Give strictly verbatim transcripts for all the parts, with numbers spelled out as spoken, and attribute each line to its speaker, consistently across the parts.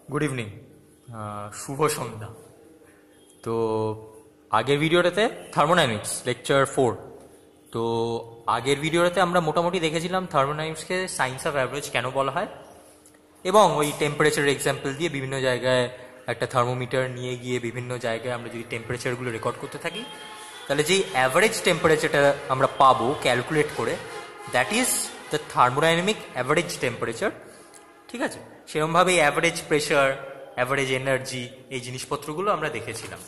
Speaker 1: Good evening, শুভ সন্ধ্যা। তো আগের ভিডিওটাতে থার্মোডাইনামিক্স লেকচার ফোর। তো আগের ভিডিওটাতে আমরা মোটামুটি দেখেছিলাম থার্মোডাইনামিক্সকে সায়েন্স অফ অ্যাভারেজ কেন বলা হয়, এবং ওই টেম্পারেচার এক্সাম্পল দিয়ে বিভিন্ন জায়গায় একটা থার্মোমিটার নিয়ে গিয়ে বিভিন্ন জায়গায় আমরা যদি টেম্পারেচারগুলো রেকর্ড করতে থাকি, তাহলে যেই অ্যাভারেজ টেম্পারেচারটা আমরা পাবো ক্যালকুলেট করে, that is the thermodynamic average temperature. ঠিক আছে, সেরকমভাবে অ্যাভারেজ প্রেশার, অ্যাভারেজ এনার্জি, এই জিনিসপত্রগুলো আমরা দেখেছিলাম।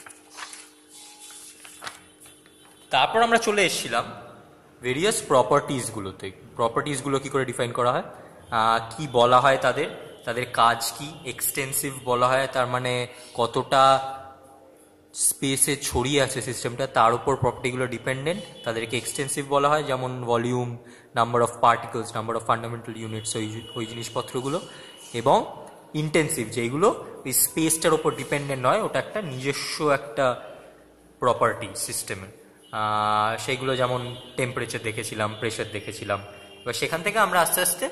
Speaker 1: তারপর আমরা চলে এসেছিলাম ভেরিয়াস প্রপার্টিসগুলোতে। প্রপার্টিসগুলো কী করে ডিফাইন করা হয়, কি বলা হয় তাদের, তাদের কাজ কি। এক্সটেন্সিভ বলা হয়, তার মানে কতটা স্পেসে ছড়িয়ে আছে সিস্টেমটা, তার উপর প্রপার্টিগুলো ডিপেন্ডেন্ট, তাদেরকে এক্সটেন্সিভ বলা হয়। যেমন volume, number of particles, number of fundamental units, ওই ওই জিনিসপত্রগুলো। এবং ইন্টেন্সিভ, যেইগুলো ওই স্পেসটার ওপর ডিপেন্ডেন্ট নয়, ওটা একটা নিজস্ব একটা প্রপার্টি সিস্টেমের, সেইগুলো যেমন টেম্পারেচার দেখেছিলাম, প্রেশার দেখেছিলাম। এবার সেখান থেকে আমরা আস্তে আস্তে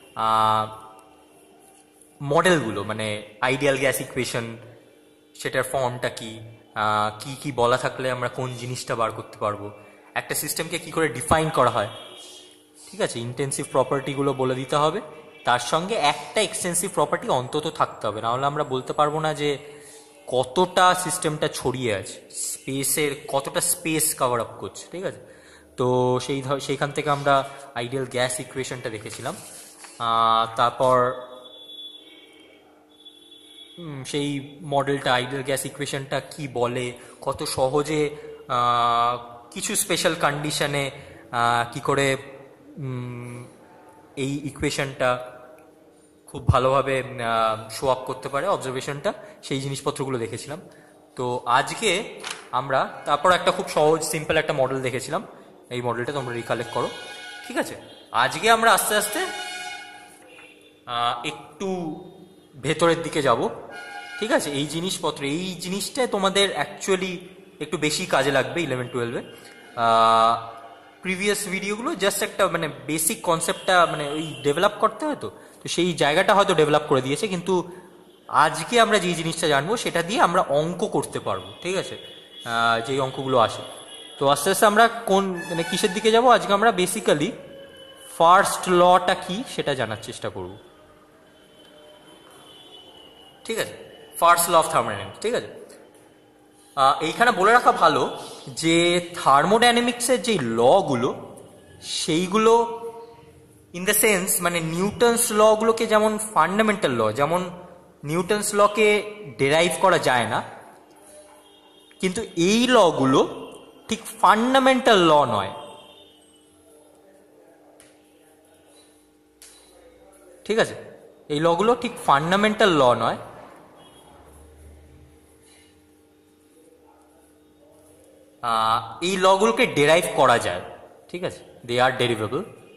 Speaker 1: মডেলগুলো, মানে আইডিয়াল গ্যাস ইকুয়েশন, সেটার ফর্মটা কি, কি কি বলা থাকলে আমরা কোন জিনিসটা বার করতে পারবো, একটা সিস্টেমকে কি করে ডিফাইন করা হয়। ঠিক আছে, ইন্টেন্সিভ প্রপার্টিগুলো বলে দিতে হবে, তার সঙ্গে একটা এক্সটেন্সিভ প্রপার্টি অন্তত থাকতে হবে, নাহলে আমরা বলতে পারবো না যে কতটা সিস্টেমটা ছড়িয়ে আছে, স্পেসের কতটা স্পেস কভার আপ করছে। ঠিক আছে, তো সেই সেইখান থেকে আমরা আইডিয়াল গ্যাস ইকুয়েশনটা দেখেছিলাম। তারপর সেই মডেলটা, আইডিয়াল গ্যাস ইকুয়েশনটা কি বলে, কত সহজে কিছু স্পেশাল কন্ডিশনে কি করে এই ইকুয়েশনটা খুব ভালোভাবে শো আপ করতে পারে অবজারভেশনটা, সেই জিনিসপত্রগুলো দেখেছিলাম। তো আজকে আমরা তারপর একটা খুব সহজ সিম্পল একটা মডেল দেখেছিলাম, এই মডেলটা তোমরা রিকালেক্ট করো। ঠিক আছে, আজকে আমরা আস্তে আস্তে একটু ভেতরের দিকে যাব। ঠিক আছে, এই জিনিসপত্র, এই জিনিসটা তোমাদের অ্যাকচুয়ালি একটু বেশি কাজে লাগবে ইলেভেন টুয়েলভে। প্রিভিয়াস ভিডিওগুলো জাস্ট একটা মানে বেসিক কনসেপ্টটা মানে ওই ডেভেলপ করতে হয়, তো তো সেই জায়গাটা হয়তো ডেভেলপ করে দিয়েছে, কিন্তু আজকে আমরা যে জিনিসটা জানবো সেটা দিয়ে আমরা অঙ্ক করতে পারবো। ঠিক আছে, যেই অঙ্কগুলো আসে। তো আস্তে আস্তে আমরা কোন মানে কিসের দিকে যাব, আজকে আমরা বেসিক্যালি ফার্স্ট লটা কি সেটা জানার চেষ্টা করব। ঠিক আছে, ফার্স্ট ল অফ থার্মোডাইনামিক্স। ঠিক আছে, এইখানে বলে রাখা ভালো যে থার্মোডাইনামিক্সের যে লগুলো, সেইগুলো ইন দ্য সেন্স মানে নিউটনস লগুলোকে যেমন ফান্ডামেন্টাল ল, যেমন নিউটনস লকে ডেরাইভ করা যায় না, কিন্তু এই লগুলো ঠিক ফান্ডামেন্টাল ল নয়। ঠিক আছে, এই লগুলো ঠিক ফান্ডামেন্টাল ল নয়, এই লগুলোকে ডেরাইভ করা যায়। ঠিক আছে, দে আর ডেরিভেবল,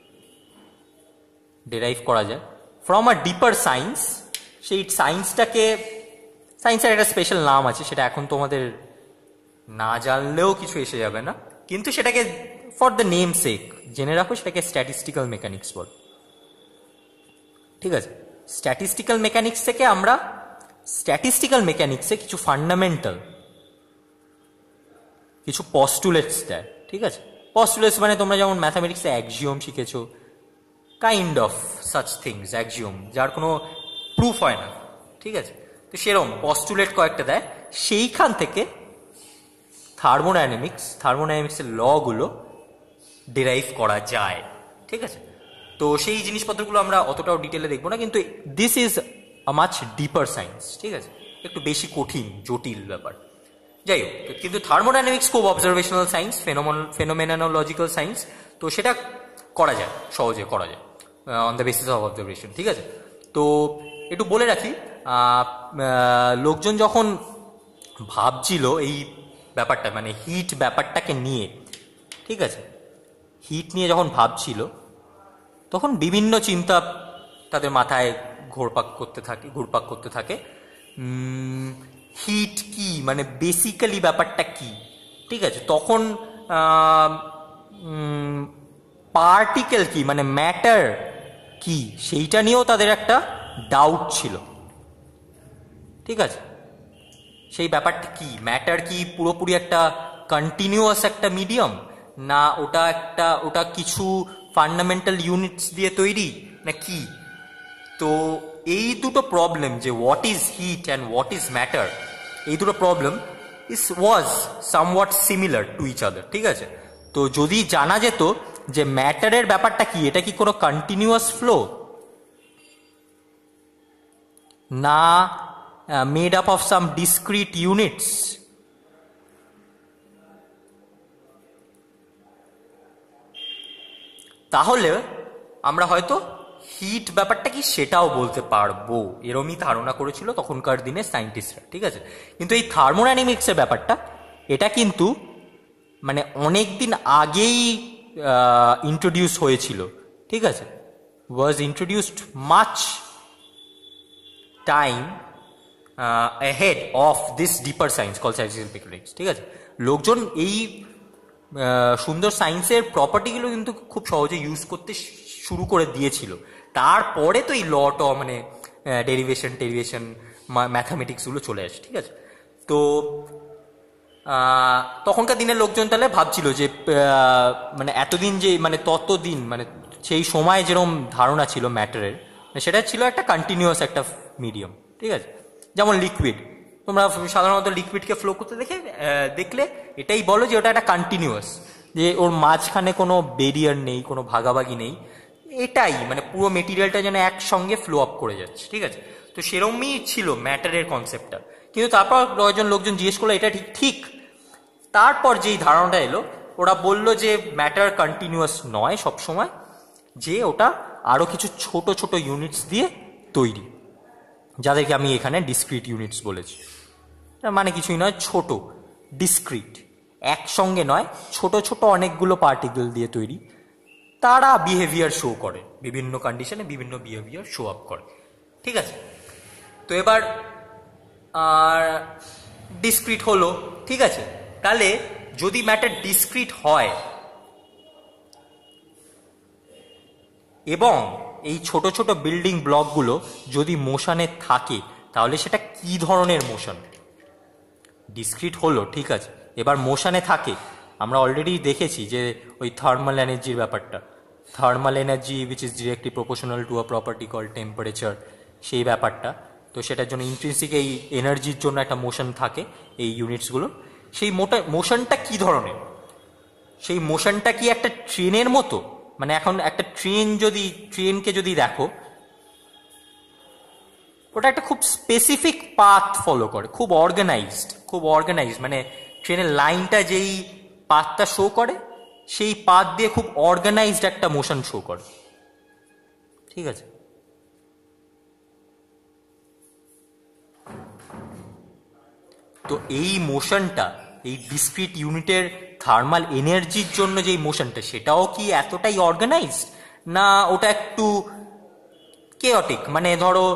Speaker 1: ডেরাইভ করা যায় ফ্রম আ ডিপার সায়েন্স। সেই সায়েন্সটাকে, সায়েন্সের একটা স্পেশাল নাম আছে, সেটা এখন তোমাদের না জানলেও কিছু এসে যাবে না, কিন্তু সেটাকে ফর দ্য নেম সেক জেনে রাখো, সেটাকে স্ট্যাটিস্টিক্যাল মেকানিক্স বল। ঠিক আছে, স্ট্যাটিস্টিক্যাল মেকানিক্স থেকে আমরা স্ট্যাটিস্টিক্যাল মেকানিক্সে কিছু ফান্ডামেন্টাল কিছু পস্টুলেটস দেয়। ঠিক আছে, পস্টুলেটস মানে তোমরা যেমন ম্যাথামেটিক্সে অ্যাক্সিওম শিখেছো, kind of such things, axiom যার কোনো প্রুফ হয় না। ঠিক আছে, তো সেরকম পস্টুলেট কয়েকটা দেয়, সেইখান থেকে থার্মোডাইনামিক্স, থার্মোডাইনামিক্সের লগুলো ডেরাইভ করা যায়। ঠিক আছে, তো সেই জিনিসপত্রগুলো আমরা অতটাও ডিটেলে দেখবো না, কিন্তু this is a much deeper science. ঠিক আছে, একটু বেশি কঠিন, জটিল ব্যাপার। যাই হোক, কিন্তু থার্মোডাইনামিক্স খুব অবজারভেশনাল সায়েন্স, ফেনোমেনোলজিক্যাল সায়েন্স, তো সেটা করা যায়, সহজে করা যায় on the basis of observation. ঠিক আছে, তো একটু বলে রাখি, লোকজন যখন ভাবছিল এই ব্যাপারটা মানে হিট ব্যাপারটাকে নিয়ে, ঠিক আছে, হিট নিয়ে যখন ভাবছিল, তখন বিভিন্ন চিন্তা তাদের মাথায় ঘোরপাক করতে থাকে ঘুরপাক করতে থাকে হিট কি, মানে বেসিক্যালি ব্যাপারটা কি। ঠিক আছে, তখন পার্টিকেল কি, মানে ম্যাটার কি, সেইটা নিয়েও তাদের একটা ডাউট ছিল। ঠিক আছে? সেই ব্যাপারটা কি, ম্যাটার কি পুরোপুরি একটা কন্টিনিউয়াস একটা মিডিয়াম, না ওটা একটা ওটা কিছু ফান্ডামেন্টাল ইউনিটস দিয়ে তৈরি, না কি? তো এই দুটো প্রবলেম, যে what is heat and what is matter, এই দুটো problem is was somewhat similar to each other. ঠিক আছে? তো যদি জানা যেত যে ম্যাটারের ব্যাপারটা কি, এটা কি কোনো কন্টিনিউয়াস ফ্লো, না made up of some discrete units, তাহলে আমরা হয়তো হিট ব্যাপারটা কি সেটাও বলতে পারবো, এরমই ধারণা করেছিল তখনকার দিনে সায়েন্টিস্টরা। ঠিক আছে? কিন্তু এই থার্মোডাইনামিক্সের ব্যাপারটা, এটা কিন্তু মানে অনেক দিন আগেই ইন্ট্রোডিউস হয়েছিল। ঠিক আছে? Was introduced much time ahead of this deeper science called statistical mechanics। ঠিক আছে? লোকজন এই সুন্দর সায়েন্সের প্রপার্টিগুলো কিন্তু খুব সহজে ইউজ করতে শুরু করে দিয়েছিল। তারপরে তো এই ল ট মানে ডেরিভেশন টেরিভেশন ম্যাথামেটিক্সগুলো চলে আসে। ঠিক আছে? তো তখনকার দিনের লোকজন তাহলে ভাবছিল যে মানে এতদিন যে মানে ততদিন মানে সেই সময় যেরকম ধারণা ছিল ম্যাটারের, সেটা ছিল একটা কন্টিনিউয়াস একটা মিডিয়াম। ঠিক আছে? যেমন লিকুইড, তোমরা সাধারণত লিকুইডকে ফ্লো করতে দেখে দেখলে এটাই বলো যে ওটা একটা কন্টিনিউয়াস, যে ওর মাঝখানে কোনো ব্যারিয়ার নেই, কোনো ভাগাভাগি নেই, এটাই মানে পুরো মেটেরিয়ালটা যেন একসঙ্গে ফ্লো আপ করে যাচ্ছে। ঠিক আছে? তো সেরকমই ছিল ম্যাটারের কনসেপ্টটা। কিন্তু তারপর কয়েকজন লোকজন জিজ্ঞেস করলো এটা ঠিক ঠিক তারপর যেই ধারণাটা এলো, ওরা বলল যে ম্যাটার কন্টিনিউয়াস নয় সবসময়, যে ওটা আরও কিছু ছোট ছোট ইউনিটস দিয়ে তৈরি, যাদেরকে আমি এখানে ডিসক্রিট ইউনিটস বলেছি। মানে কিছুই নয়, ছোট ডিসক্রিট, একসঙ্গে নয়, ছোট ছোট অনেকগুলো পার্টিকেল দিয়ে তৈরি। তারা বিহেভিয়ার শো করে, বিভিন্ন কন্ডিশনে বিভিন্ন বিহেভিয়ার শো আপ করে। ঠিক আছে? তো এবার আর ডিসক্রিট হলো। ঠিক আছে? তাহলে যদি ম্যাটার ডিসক্রিট হয় এবং এই ছোট ছোট বিল্ডিং ব্লকগুলো যদি মোশনে থাকে, তাহলে সেটা কি ধরনের মোশন? ডিসক্রিট হলো, ঠিক আছে, এবার মোশনে থাকে। আমরা অলরেডি দেখেছি যে ওই থার্মাল এনার্জির ব্যাপারটা, thermal energy which is directly proportional to a property call temperature, সেই ব্যাপারটা। তো সেটার জন্য ইন্ট্রিনসিক এই এনার্জির জন্য একটা মোশন থাকে এই ইউনিটসগুলো। সেই মোটা মোশনটা কি ধরনের? সেই মোশনটা কি একটা ট্রেনের মতো? মানে এখন একটা ট্রেন, যদি ট্রেনকে যদি দেখো, ওটা একটা খুব স্পেসিফিক পাথ ফলো করে, খুব অর্গানাইজড, খুব অর্গানাইজড মানে ট্রেনের লাইনটা যেই পাথটা শো করে, সেই পাথ দিয়ে খুব অর্গানাইজড একটা মোশন শো করে। ঠিক আছে? তো এই মোশনটা, এই ডিসক্রিট ইউনিটের থার্মাল এনার্জির জন্য যেই মোশনটা, সেটাও কি এতটাই অর্গানাইজড, না ওটা একটু কেওটিক? মানে ধরো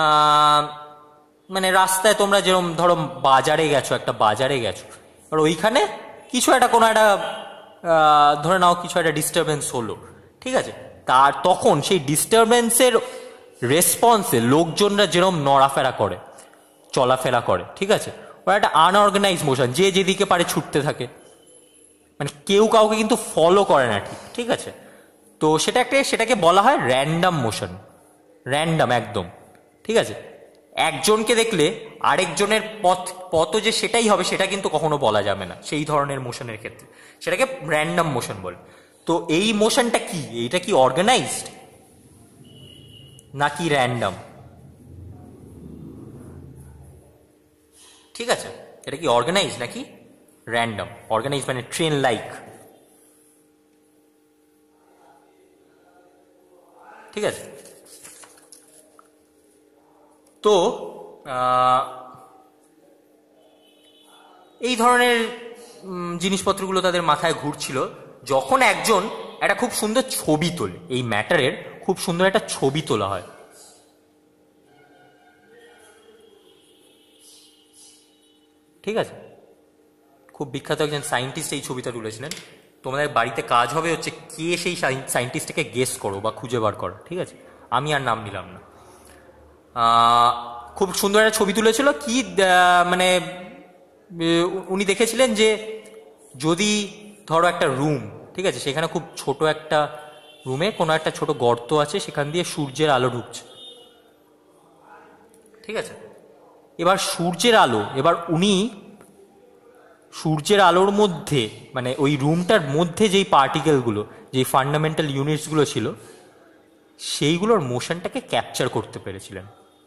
Speaker 1: মানে রাস্তায় তোমরা যেরকম ধরো বাজারে গেছো, একটা বাজারে গেছো, আর ওইখানে কিছু একটা কোনো একটা ধরে নাও কিছু একটা ডিস্টারবেন্স হলো। ঠিক আছে? তার তখন সেই ডিস্টারবেন্সের রেসপন্সে লোকজনরা যেরকম নড়াফেরা করে, চলাফেরা করে, ঠিক আছে, ওরা একটা আনঅর্গানাইজ মোশন, যে যেদিকে পারে ছুটতে থাকে, মানে কেউ কাউকে কিন্তু ফলো করে না। ঠিক ঠিক আছে? তো সেটা একটা, সেটাকে বলা হয় র্যান্ডাম মোশন, র্যান্ডাম একদম। ঠিক আছে? একজনকে দেখলে আরেকজনের পথ পথ যে সেটাই হবে, সেটা কিন্তু কখনো বলা যাবে না সেই ধরনের মোশনের ক্ষেত্রে, সেটাকে র্যান্ডাম মোশন বলে। তো এই মোশনটা কি? এইটা কি অর্গানাইজড নাকি র্যান্ডাম? ঠিক আছে? এটা কি অর্গানাইজ নাকি র্যান্ডাম? অর্গানাইজ মানে ট্রেন লাইক। ঠিক আছে? তো এই ধরনের জিনিসপত্রগুলো তাদের মাথায় ঘুরছিল, যখন একজন একটা খুব সুন্দর ছবি তোলে, এই ম্যাটারের খুব সুন্দর একটা ছবি তোলা হয়। ঠিক আছে? খুব বিখ্যাত একজন সায়েন্টিস্ট এই ছবিটা তুলেছিলেন। তোমাদের বাড়িতে কাজ হবে হচ্ছে কে সেই সায়েন্টিস্টটাকে গেস করো বা খুঁজে বার করো। ঠিক আছে? আমি আর নাম নিলাম না। খুব সুন্দর একটা ছবি তুলেছিল কি মানে উনি দেখেছিলেন যে যদি ধরো একটা রুম, ঠিক আছে, সেখানে খুব ছোট একটা রুমে কোনো একটা ছোট গর্ত আছে, সেখান দিয়ে সূর্যের আলো ঢুকছে, ঠিক আছে। এবার সূর্যের আলো, এবার উনি সূর্যের আলোর মধ্যে মানে ওই রুমটার মধ্যে যেই পার্টিকেলগুলো, যেই ফান্ডামেন্টাল ইউনিটসগুলো ছিল, সেইগুলোর মোশনটাকে ক্যাপচার করতে পেরেছিলেন,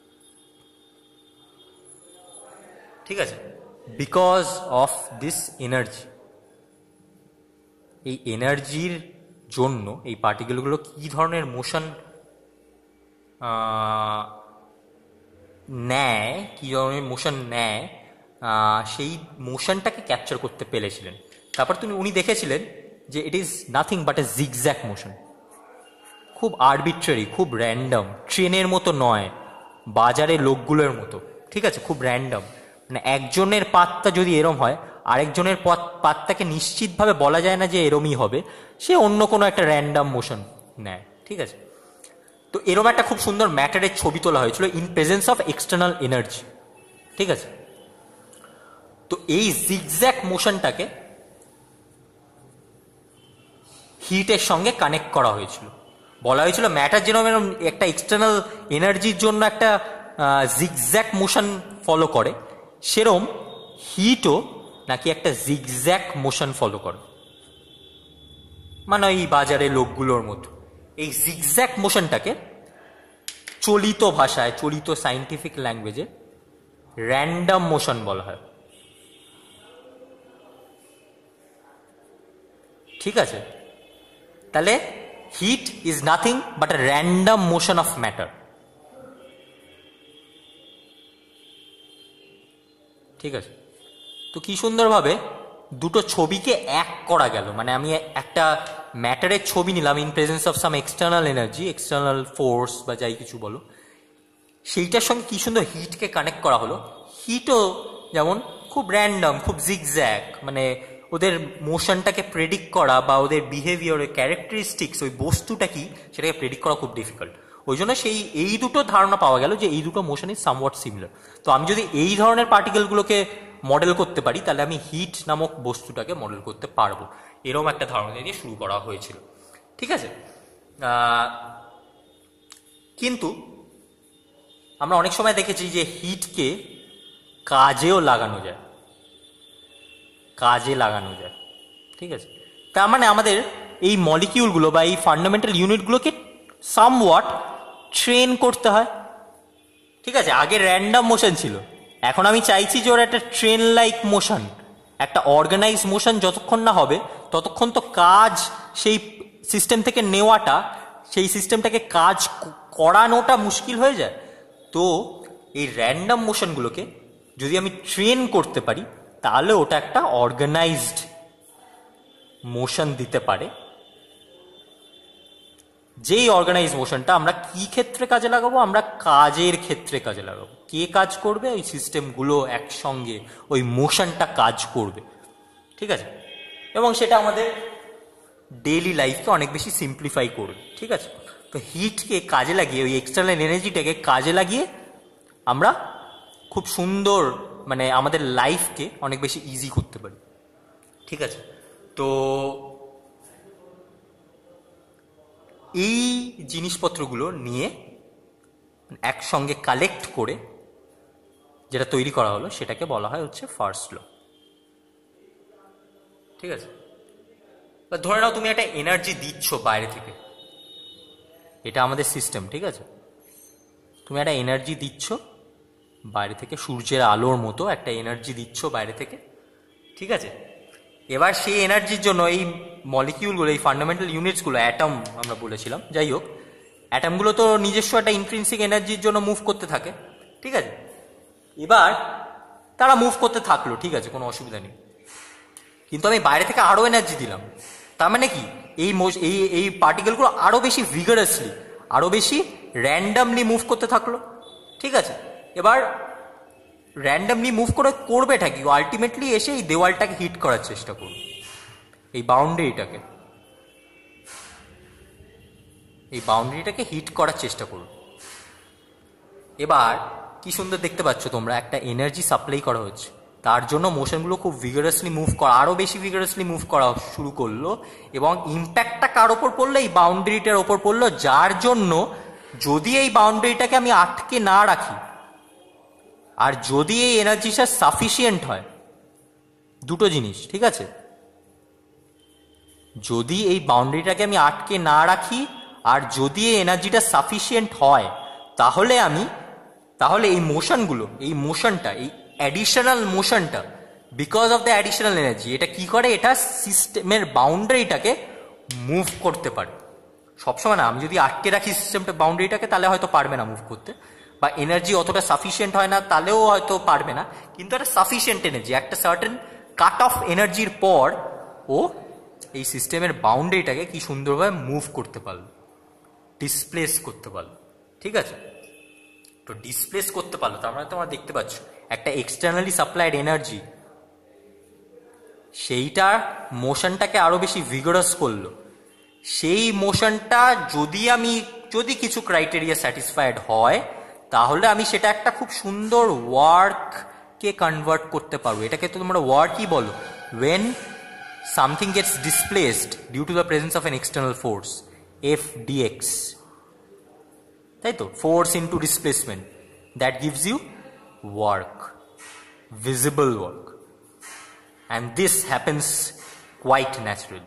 Speaker 1: ঠিক আছে, বিকজ অফ দিস এনার্জি। এই এনার্জির জন্য এই পার্টিকেলগুলো কী ধরনের মোশন নেয়, কী ধরনের মোশন নেয়, সেই মোশনটাকে ক্যাপচার করতে পেরেছিলেন। তারপর তিনি উনি দেখেছিলেন যে it is nothing but a zigzag motion, খুব আরবিট্রারি, খুব র্যান্ডম, ট্রেনের মতো নয়, বাজারে লোকগুলোর মতো, ঠিক আছে, খুব র্যান্ডম। মানে একজনের পাতটা যদি এরম হয়, আরেকজনের পথ পাতটাকে নিশ্চিতভাবে বলা যায় না যে এরমই হবে, সে অন্য কোনো একটা র্যান্ডম মোশন নেয়, ঠিক আছে। তো এরম একটা খুব সুন্দর ম্যাটারের ছবি তোলা হয়েছিল in presence of external energy, ঠিক আছে। তো এই জিগজ্যাগ মোশনটাকে হিটের সঙ্গে কানেক্ট করা হয়েছিল, বলা হয়েছিল ম্যাটার যেরকম একটা এক্সটার্নাল এনার্জির জন্য একটা জিগজ্যাগ মোশন ফলো করে, সেরম হিটও নাকি একটা জিগজ্যাগ মোশন ফলো করে, মানে এই বাজারে লোকগুলোর মতো। এই জিগজ্যাগ মোশনটাকে চলিত ভাষায়, চলিত সায়েন্টিফিক ল্যাঙ্গুয়েজে র্যান্ডম মোশন বলা হয়, ঠিক আছে। তাহলে heat is nothing but a random motion of matter, ঠিক আছে। তো কি সুন্দরভাবে দুটো ছবিকে এক করা গেল, মানে আমি একটা ম্যাটারের ছবি নিলাম in presence of some external energy, external force বা যাই কিছু বলো, সেইটার সঙ্গে কি সুন্দর হিটকে কানেক্ট করা হলো। হিটও যেমন খুব র্যান্ডম, খুব জিগজ্যাগ, মানে ওদের মোশনটাকে প্রেডিক্ট করা বা ওদের বিহেভিয়ারের ক্যারেক্টারিস্টিক্স, ওই বস্তুটা কি সেটাকে প্রেডিক্ট করা খুব ডিফিকাল্ট। ওই জন্য সেই এই দুটো ধারণা পাওয়া গেল যে এই দুটো মোশন ইজ সামওয়াট সিমিলার। তো আমি যদি এই ধরনের পার্টিকেলগুলোকে মডেল করতে পারি, তাহলে আমি হিট নামক বস্তুটাকে মডেল করতে পারবো, এরকম একটা ধারণা দিয়ে শুরু করা হয়েছিল, ঠিক আছে। কিন্তু আমরা অনেক সময় দেখেছি যে হিটকে কাজেও লাগানো যায়, কাজে লাগানো যায়, ঠিক আছে। তার মানে আমাদের এই মলিকিউলগুলো বা এই ফান্ডামেন্টাল ইউনিটগুলোকে সামওয়াট ট্রেন করতে হয়, ঠিক আছে। আগে র্যান্ডম মোশন ছিল, এখন আমি চাইছি যে ওর একটা ট্রেন লাইক মোশন, একটা অর্গানাইজ মোশন যতক্ষণ না হবে ততক্ষণ তো কাজ সেই সিস্টেম থেকে নেওয়াটা, সেই সিস্টেমটাকে কাজ করানোটা মুশকিল হয়ে যায়। তো এই র্যান্ডম মোশনগুলোকে যদি আমি ট্রেন করতে পারি, তাহলে ওটা একটা অর্গানাইজড মোশন দিতে পারে, যেই অর্গানাইজ মোশনটা আমরা কি ক্ষেত্রে কাজে লাগাবো, আমরা কাজের ক্ষেত্রে কাজে লাগাবো। কে কাজ করবে? ওই সিস্টেমগুলো একসঙ্গে ওই মোশনটা কাজ করবে, ঠিক আছে। এবং সেটা আমাদের ডেইলি লাইফকে অনেক বেশি সিম্পলিফাই করবে, ঠিক আছে। তো হিটকে কাজে লাগিয়ে, ওই এক্সটার্নাল এনার্জিটাকে কাজে লাগিয়ে আমরা খুব সুন্দর, মানে আমাদের লাইফকে অনেক বেশি ইজি করতে পারি, ঠিক আছে। তো এই জিনিসপত্রগুলো নিয়ে একসঙ্গে কালেক্ট করে যেটা তৈরি করা হলো, সেটাকে বলা হয় হচ্ছে ফার্স্ট ল, ঠিক আছে। ধরে নাও তুমি একটা এনার্জি দিচ্ছ বাইরে থেকে, এটা আমাদের সিস্টেম, ঠিক আছে। তুমি একটা এনার্জি দিচ্ছ বাইরে থেকে, সূর্যের আলোর মতো একটা এনার্জি দিচ্ছ বাইরে থেকে, ঠিক আছে। এবার সেই এনার্জির জন্য এই মলিকিউলগুলো, এই ফান্ডামেন্টাল ইউনিটসগুলো, অ্যাটম আমরা বলেছিলাম, যাই হোক, অ্যাটমগুলো তো নিজস্ব একটা ইন্ট্রিনসিক এনার্জির জন্য মুভ করতে থাকে, ঠিক আছে। এবার তারা মুভ করতে থাকলো, ঠিক আছে, কোনো অসুবিধা নেই। কিন্তু আমি বাইরে থেকে আরও এনার্জি দিলাম, তার মানে কি এই এই এই পার্টিকেলগুলো আরও বেশি ভিগারাসলি, আরও বেশি র্যান্ডামলি মুভ করতে থাকলো, ঠিক আছে। এবার র্যান্ডামলি মুভ করে করবেটা কি? আলটিমেটলি এসে এই দেওয়ালটাকে হিট করার চেষ্টা করবে, এই বাউন্ডারিটাকে, এই বাউন্ডারিটাকে হিট করার চেষ্টা করবে। এবার কি সুন্দর দেখতে পাচ্ছ তোমরা, একটা এনার্জি সাপ্লাই করা হচ্ছে, তার জন্য মোশনগুলো খুব ভিগারাসলি মুভ করা, আরও বেশি ভিগারাসলি মুভ করা শুরু করলো, এবং ইম্প্যাক্টটা কার ওপর পড়লো? এই বাউন্ডারিটার ওপর পড়লো, যার জন্য যদি এই বাউন্ডারিটাকে আমি আটকে না রাখি, আর যদি এই এনার্জিটা সাফিসিয়েন্ট হয়, দুটো জিনিস, ঠিক আছে, যদি এই বাউন্ডারিটাকে আমি আটকে না রাখি আর যদি এই এনার্জিটা সাফিসিয়েন্ট হয়, তাহলে আমি তাহলে এই মোশনগুলো, এই মোশনটা, এই অ্যাডিশনাল মোশনটা, because of the additional energy, এটা কি করে? এটা সিস্টেমের বাউন্ডারিটাকে মুভ করতে পারে। সবসময় না, আমি যদি আটকে রাখি সিস্টেমটা বাউন্ডারিটাকে, তাহলে হয়তো পারবে না মুভ করতে, বা এনার্জি অতটা সাফিসিয়েন্ট হয় না, তাহলেও হয়তো পারবে না, কিন্তু একটা সাফিসিয়েন্ট এনার্জি, একটা সার্টেন কাট অফ এনার্জির পর ও এই সিস্টেমের বাউন্ডারিটাকে কি সুন্দরভাবে মুভ করতে পারলো, ডিসপ্লেস করতে পারলো, ঠিক আছে। তো ডিসপ্লেস করতে পারলো, তার মানে তোমরা দেখতে পাচ্ছ একটা এক্সটার্নালি সাপ্লাইড এনার্জি সেইটা মোশনটাকে আরো বেশি ভিগারাস করলো। সেই মোশনটা যদি আমি যদি কিছু ক্রাইটেরিয়া স্যাটিসফাইড হয়, তাহলে আমি সেটা একটা খুব সুন্দর ওয়ার্ককে কনভার্ট করতে পারবো। এটাকে তো তোমরা ওয়ার্কই বলো। when something gets displaced due to the presence of an external force, F dx, তাই তো, force into displacement, that gives you work, visible work, and this happens quite naturally.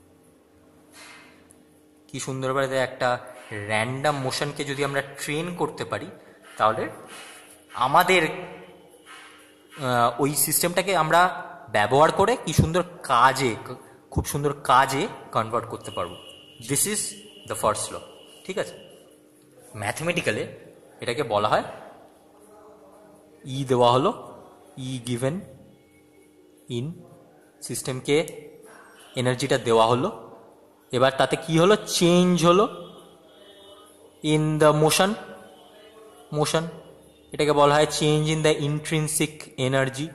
Speaker 1: কি সুন্দরভাবে একটা র্যান্ডাম মোশনকে যদি আমরা ট্রেন করতে পারি, তাহলে আমাদের ওই সিস্টেমটাকে আমরা ব্যবহার করে কি সুন্দর কাজে, খুব সুন্দর কাজে কনভার্ট করতে পারবো। This is the first law, ঠিক আছে। ম্যাথমেটিক্যালে এটাকে বলা হয়, ই দেওয়া হলো, ই গিভেন ইন সিস্টেমকে এনার্জিটা দেওয়া হলো, এবার তাতে কি হলো? চেঞ্জ হলো ইন দ্য মোশন মোশন এটাকে বলা হয় change in the intrinsic energy.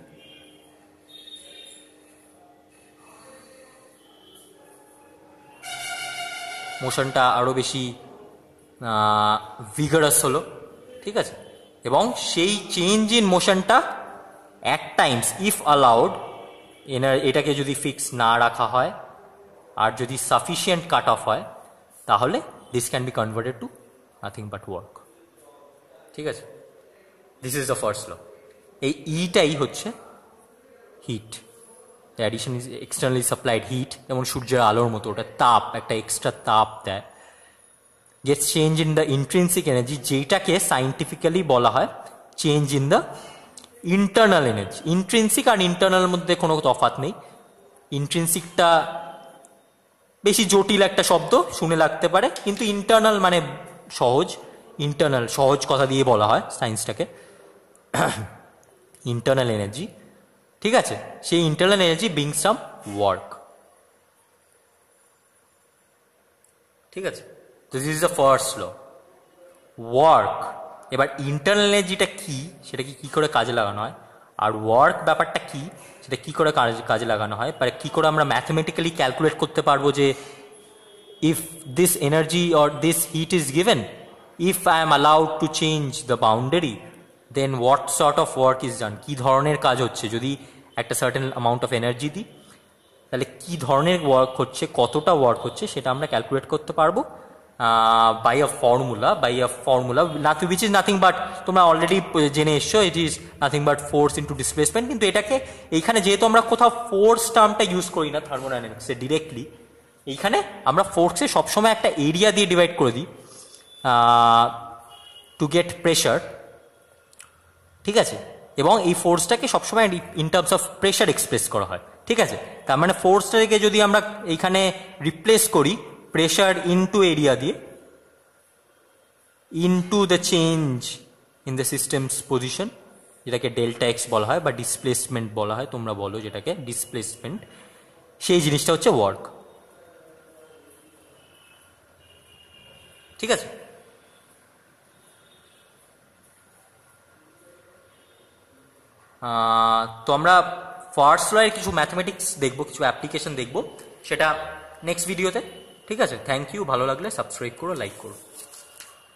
Speaker 1: মোশনটা আরো বেশি ভিগারাস হলো, ঠিক আছে। এবং সেই চেঞ্জ ইন মোশনটা অ্যাট টাইমস, ইফ অ্যালাউড, এটাকে যদি ফিক্স না রাখা হয় আর যদি সাফিসিয়েন্ট কাট অফ হয়, তাহলে this can be converted to nothing but work, ঠিক আছে। This is the first law. এই ইটাই হচ্ছে heat, the addition is externally supplied heat, যেমন সূর্যের আলোর মতো, ওটা তাপ, একটা এক্সট্রা তাপ দেয়, gets change in the intrinsic energy, যেটাকে সাইন্টিফিক্যালি বলা হয় change in the internal energy. Intrinsic আর ইন্টারনালের মধ্যে কোনো তফাৎ নেই। ইন্ট্রিনসিকটা বেশি জটিল একটা শব্দ শুনে লাগতে পারে, কিন্তু ইন্টারনাল মানে সহজ, ইন্টারনাল সহজ কথা দিয়ে বলা হয় সায়েন্সটাকে, ইন্টারনাল এনার্জি, ঠিক আছে। সেই internal energy brings some work, ঠিক আছে। This is the first law, work. এবার ইন্টারনাল এনার্জিটা কি, সেটা কি কি করে কাজে লাগানো হয়, আর ওয়ার্ক ব্যাপারটা কি, সেটা কি করে কাজে লাগানো হয়, মানে কি করে আমরা ম্যাথমেটিক্যালি ক্যালকুলেট করতে পারবো যে if this energy or this heat is given, if I am allowed to change the boundary, then what sort of work is done, কি ধরনের কাজ হচ্ছে। যদি একটা সার্টেন অ্যামাউন্ট অফ এনার্জি দিই, তাহলে কি ধরনের ওয়ার্ক হচ্ছে, কতটা ওয়ার্ক হচ্ছে, সেটা আমরা ক্যালকুলেট করতে পারবো by a formula, by a formula nothing which is nothing but, তোমরা অলরেডি জেনে এসছো, it is nothing but force into displacement. কিন্তু এটাকে এইখানে যেহেতু আমরা কোথাও ফোর্স টার্মটা ইউজ করি না থার্মোডাইনামিক্সে ডিরেক্টলি, এইখানে আমরা ফোর্সে সবসময় একটা এরিয়া দিয়ে ডিভাইড করে দিই টু গেট প্রেশার, ঠিক আছে। এবং এই ফোর্সটাকে সবসময় in terms of pressure express করা হয়, ঠিক আছে। তার মানে ফোর্সটাকে যদি আমরা এইখানে রিপ্লেস করি প্রেশার ইনটু এরিয়া দিয়ে, into the change in the system's position, যেটাকে ডেল্টা এক্স বলা হয় বা ডিসপ্লেসমেন্ট বলা হয়, তোমরা বলো যেটাকে ডিসপ্লেসমেন্ট, সেই জিনিসটা হচ্ছে ওয়ার্ক, ঠিক আছে। তো আমরা ফার্স্ট লয়ের কিছু ম্যাথমেটিক্স দেখবো, কিছু অ্যাপ্লিকেশন দেখবো, সেটা নেক্সট ভিডিওতে, ঠিক আছে। থ্যাংক ইউ, ভালো লাগলে সাবস্ক্রাইব করো, লাইক করো।